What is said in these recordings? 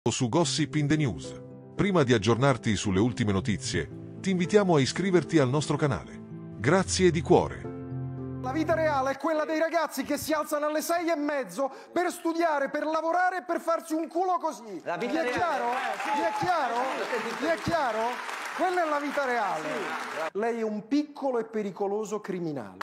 Su Gossip in the News. Prima di aggiornarti sulle ultime notizie, ti invitiamo a iscriverti al nostro canale. Grazie di cuore. La vita reale è quella dei ragazzi che si alzano alle 6:30 per studiare, per lavorare e per farsi un culo così. La vita Vi è reale. chiaro? Sì. Vi è chiaro? Vi è chiaro? Quella è la vita reale. Sì. Lei è un piccolo e pericoloso criminale.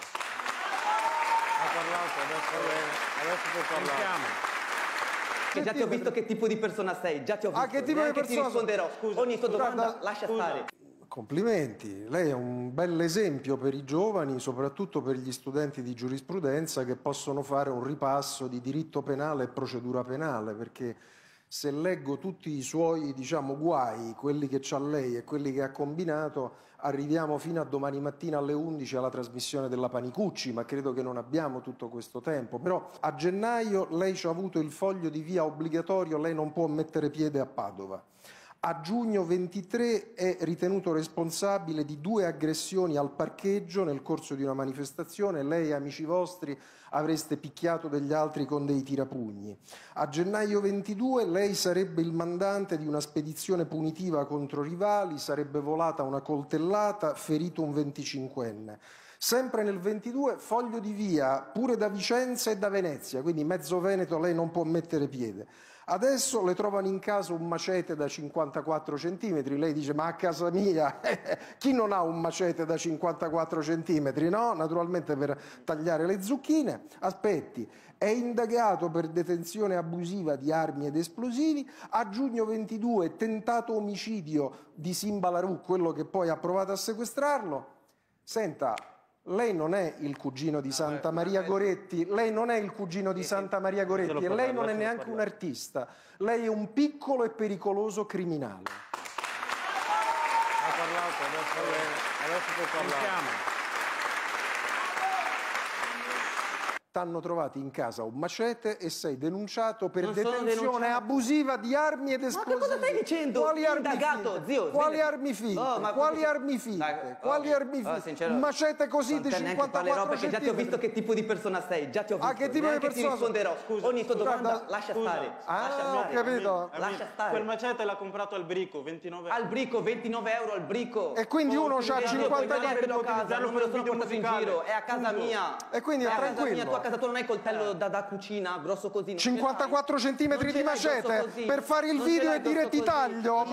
Ha parlato, adesso puoi parlare. Che già ti ho visto che tipo di persona sei, già ti ho visto. Che tipo di persona? Ti risponderò. Scusa, ogni tua domanda lascia stare. Complimenti, lei è un bell'esempio per i giovani, soprattutto per gli studenti di giurisprudenza che possono fare un ripasso di diritto penale e procedura penale, perché se leggo tutti i suoi, diciamo, guai, quelli che c'ha lei e quelli che ha combinato, arriviamo fino a domani mattina alle 11 alla trasmissione della Panicucci, ma credo che non abbiamo tutto questo tempo. Però a gennaio lei ci ha avuto il foglio di via obbligatorio, lei non può mettere piede a Padova. A giugno 23 è ritenuto responsabile di 2 aggressioni al parcheggio nel corso di una manifestazione. Lei e amici vostri avreste picchiato degli altri con dei tirapugni. A gennaio 22 lei sarebbe il mandante di una spedizione punitiva contro rivali, sarebbe volata una coltellata, ferito un 25enne. Sempre nel 22 foglio di via pure da Vicenza e da Venezia, quindi mezzo Veneto lei non può mettere piede. Adesso le trovano in casa un macete da 54 centimetri, lei dice ma a casa mia chi non ha un macete da 54 centimetri? No, naturalmente per tagliare le zucchine. Aspetti, è indagato per detenzione abusiva di armi ed esplosivi. A giugno 22 tentato omicidio di Simba Larù, quello che poi ha provato a sequestrarlo. Senta, lei non è il cugino di Santa Maria Goretti, lei non è il cugino di Santa Maria Goretti e lei non è neanche un artista, lei è un piccolo e pericoloso criminale. Ha parlato, adesso puoi parlare. T'hanno trovati in casa un macete e sei denunciato per detenzione abusiva di armi ed esplosivi. Ma che cosa stai dicendo? Quali armi Indagato, finte? zio. Quali armi finte? Oh, ma Quali armi finte? Quali armi finte? Sincero, un macete così di 54 perché già ti ho visto che tipo di persona sei, già ti ho visto. Che tipo di persona? Ti risponderò. Scusa, ogni tua domanda lascia stare. Ho capito. Lascia stare. Quel macete l'ha comprato al Brico, 29 euro. Al Brico, 29 euro al Brico. E quindi uno c'ha 50 euro a casa, non me lo sono portato in giro, è a casa mia. E quindi è tranquillo. Tu a casa tu non hai coltello da cucina, grosso così. 54 centimetri di macete per fare il video e dire ti taglio.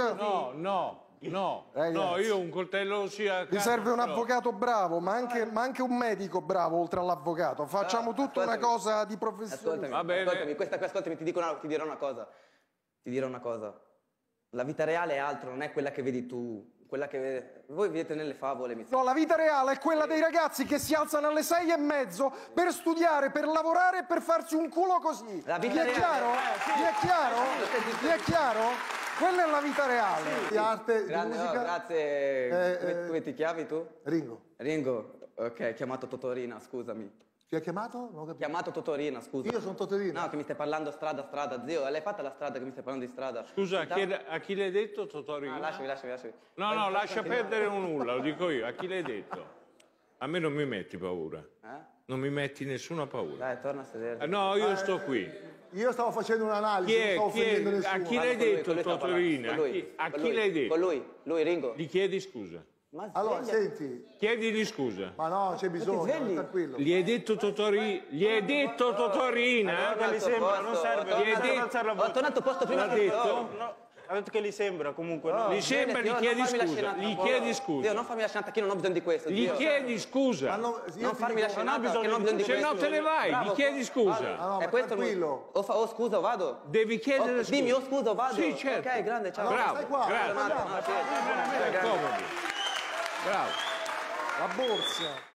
No, io un coltello sia. Mi serve un avvocato bravo, ma anche un medico bravo oltre all'avvocato. Facciamo tutta una cosa di professione. Ascoltami, ascoltami, ti dirò una cosa. Ti dirò una cosa. La vita reale è altro, non è quella che vedi tu. Quella che voi vedete nelle favole. No, la vita reale è quella dei ragazzi che si alzano alle 6:30 per studiare, per lavorare e per farsi un culo così. La vita Vi è chiaro? Vi è chiaro? Vi è chiaro? Quella è la vita reale. Di arte, di musica. Grazie. Come ti chiami tu? Ringo. Ringo. Ok, chiamato Totorina, scusami. Ti ha chiamato? Non ho capito. Chiamato Totorina, scusa. Io sono Totorina. No, che mi stai parlando strada. Zio, l'hai fatta la strada che mi stai parlando di strada? Scusa, a chi l'hai detto Totorina? Lasciami. No, lascia perdere nulla, lo dico io. A chi l'hai detto? A me non mi metti paura. Non mi metti nessuna paura. Dai, torna a sedere. No, io sto qui. Io stavo facendo un'analisi, non stavo offendendo nessuno. A chi l'hai detto Totorina? A chi l'hai detto? Con lui, Ringo. Gli chiedi scusa. Allora, senti. Chiedili scusa. Ma no, c'è bisogno, tranquillo. Gli hai detto Totorina? Gli hai detto Totorina? Non gli sembra, non serve. Ho tornato posto prima. L'ha detto? No, ha detto che gli sembra comunque. Gli sembra, gli chiedi scusa. Gli chiedi scusa. Zio, non farmi la scenata, che io non ho bisogno di questo. Gli chiedi scusa. Non farmi la scenata, che non ho bisogno di questo. Se no te ne vai, gli chiedi scusa. No, ma tranquillo. O scusa o vado? Devi chiedere scusa. Dimmi o scusa o vado. Sì, certo. Ok, grande, ciao. Bravo, stai qua. grazie. Comodi. Bravo. La borsa.